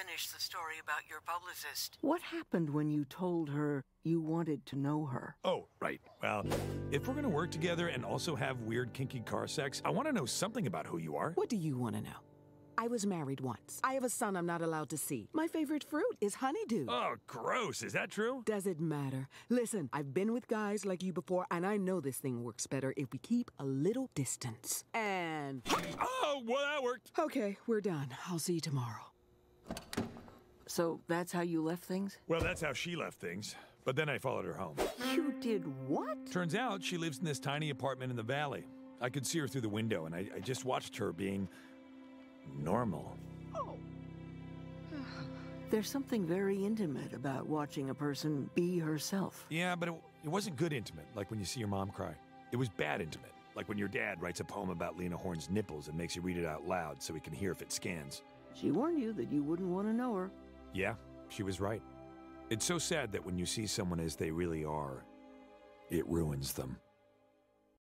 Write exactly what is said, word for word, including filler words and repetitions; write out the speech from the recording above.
finish the story about your publicist. What happened when you told her you wanted to know her? Oh, right. Well, if we're gonna work together and also have weird kinky car sex, I want to know something about who you are. What do you want to know? I was married once. I have a son I'm not allowed to see. My favorite fruit is honeydew. Oh, gross. Is that true? Does it matter? Listen, I've been with guys like you before, and I know this thing works better if we keep a little distance. And... Oh, well, that worked. Okay, we're done. I'll see you tomorrow. So that's how you left things? Well, that's how she left things. But then I followed her home. You did what? Turns out she lives in this tiny apartment in the valley. I could see her through the window, and I, I just watched her being... normal. Oh. There's something very intimate about watching a person be herself. Yeah, but it, it wasn't good intimate, like when you see your mom cry. It was bad intimate, like when your dad writes a poem about Lena Horne's nipples and makes you read it out loud so he can hear if it scans. She warned you that you wouldn't want to know her. Yeah, she was right. It's so sad that when you see someone as they really are, it ruins them.